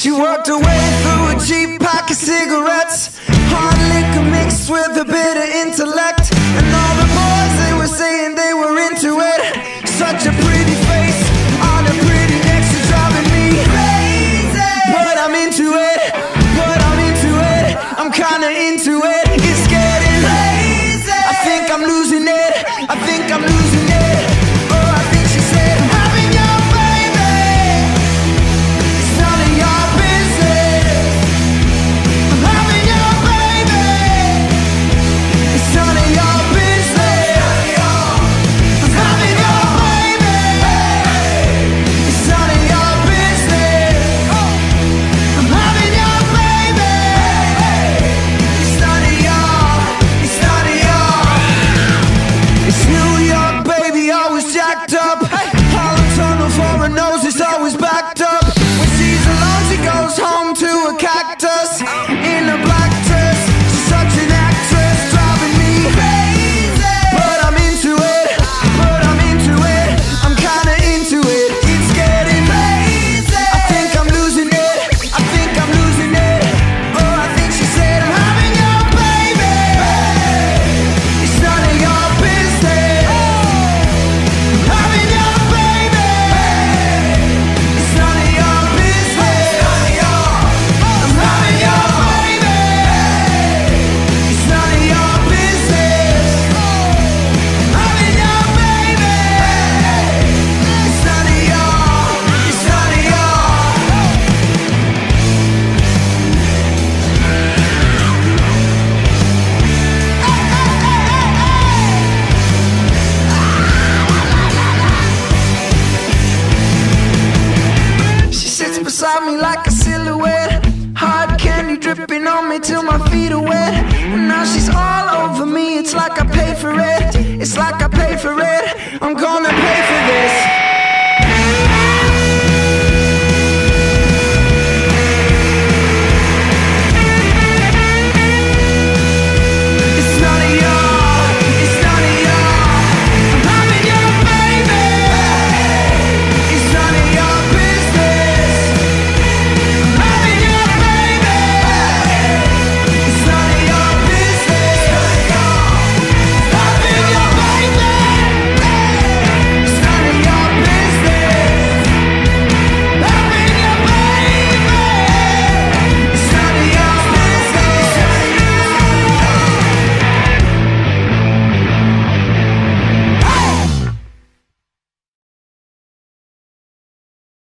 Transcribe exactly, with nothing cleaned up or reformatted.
She worked her way through a cheap pack of cigarettes, hard liquor mixed with a bit of intellect. And all the boys, they were saying they were into it. Such a pretty face on a pretty neck, she's driving me crazy. But I'm into it, but I'm into it, I'm kinda into it. It's getting crazy. I think I'm losing it, I think I'm losing it. Oh, I think she said, I'm having your baby, it's none of your business. I'm having your baby, it's none of your business. I'm having your baby, it's none of your business. I'm having your baby, it's none of your, it's none of your. It's New York, baby, always jacked up. Hollow tunnel for her nose, it's always backed up. When she's alone, she goes home to a cactus in a black dress. She's such an actress, driving me crazy. But I'm into it, but I'm into it, I'm kinda into it. It's getting crazy. I think I'm losing it, I think I'm losing it. Oh, I think she said, I'm having your baby, it's none of your business. I'm having your baby, it's none of your business. I'm having your baby, it's none of your business. I'm having your baby, it's none of your, it's none of your. She sits beside me like a silhouette, hard candy dripping on me till my feet are wet. And now she's all over me, it's like I pay for it, it's like I pay for it, I'm gonna pay for this.